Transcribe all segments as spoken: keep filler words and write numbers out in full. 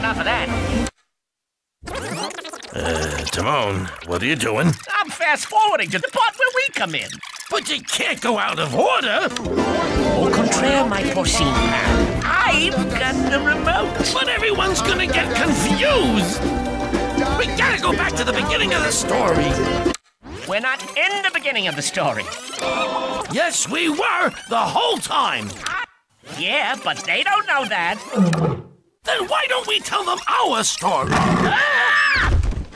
enough of that. Uh, Timon, what are you doing? I'm fast-forwarding to the part where we come in. But you can't go out of order! Au contraire, my porcine pal. I've got the remote. But everyone's gonna get confused! We gotta go back to the beginning of the story! We're not in the beginning of the story. Yes, we were the whole time! Yeah, but they don't know that. Then why don't we tell them our story? Ah!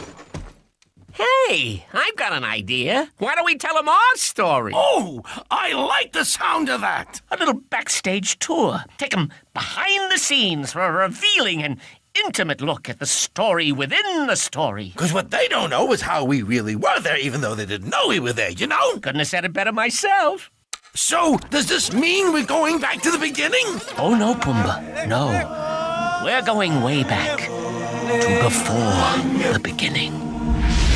Hey, I've got an idea. Why don't we tell them our story? Oh, I like the sound of that! A little backstage tour. Take them behind the scenes for a revealing and intimate look at the story within the story. Because what they don't know is how we really were there, even though they didn't know we were there, you know? Couldn't have said it better myself. So, does this mean we're going back to the beginning? Oh, no, Pumbaa. No. We're going way back to before the beginning.